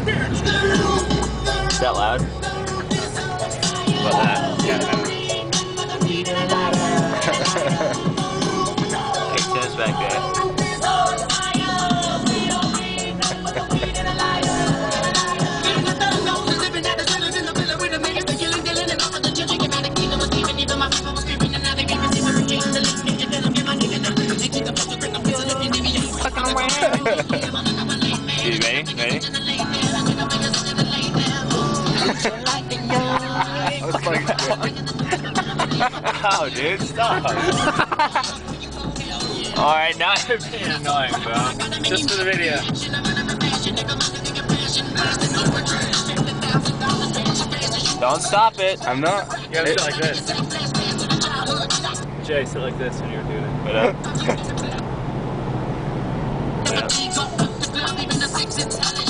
Is that loud? About that. Yeah, Hey, Tim's back there. You ready? Ready? That's like Wow, dude, stop. Alright, now you're being annoying, bro. just for the video. Don't stop it. I'm not. You gotta sit like this. Jay, sit like this when you're doing it. What up?